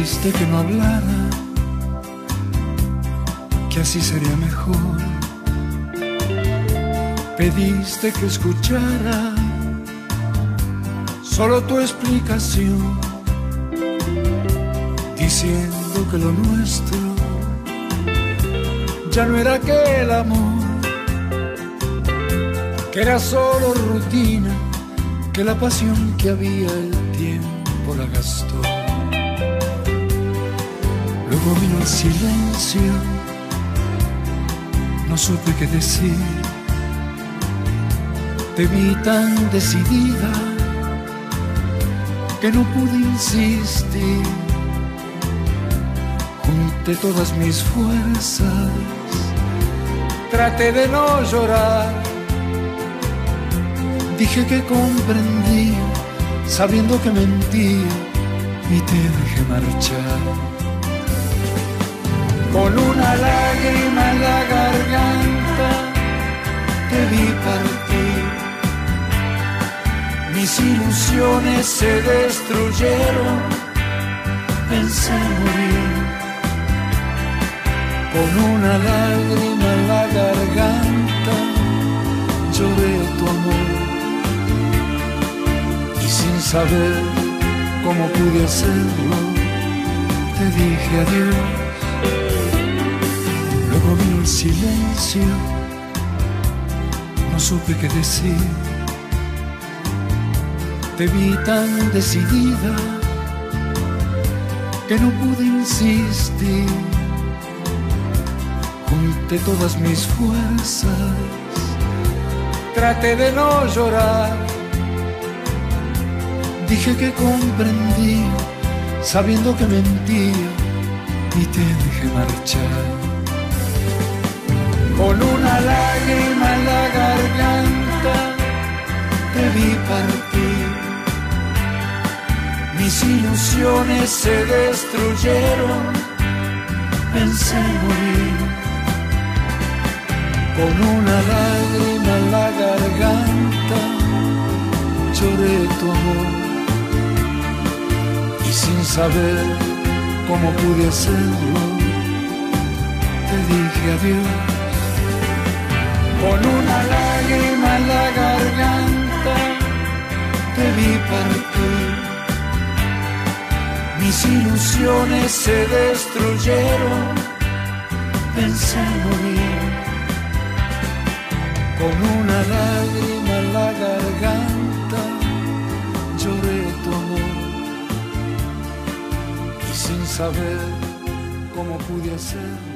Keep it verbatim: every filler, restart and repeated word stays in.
dijiste que no hablara, que así sería mejor. Pediste que escuchara solo tu explicación, diciendo que lo nuestro ya no era aquel amor, que era solo rutina, que la pasión que había el tiempo la gastó. Luego vino el silencio, no supe qué decir. Te vi tan decidida que no pude insistir. Junté todas mis fuerzas, traté de no llorar. Dije que comprendía, sabiendo que mentía, y te dejé marchar. Con una lágrima en la garganta te vi partir. Mis ilusiones se destruyeron, pensé morir. Con una lágrima en la garganta lloré tu amor, y sin saber cómo pude hacerlo te dije adiós. Luego vino el silencio, no supe qué decir. Te vi tan decidida que no pude insistir. Junté todas mis fuerzas, traté de no llorar. Dije que comprendía, sabiendo que mentía, y te dejé marchar. Con una lágrima en la garganta te vi partir. Mis ilusiones se destruyeron, pensé morir. Con una lágrima en la garganta lloré tu amor, y sin saber cómo pude hacerlo te dije adiós. Con una lágrima en la garganta te vi partir. Mis ilusiones se destruyeron, pensé morir. Con una lágrima en la garganta lloré tu amor, y sin saber cómo pude hacerlo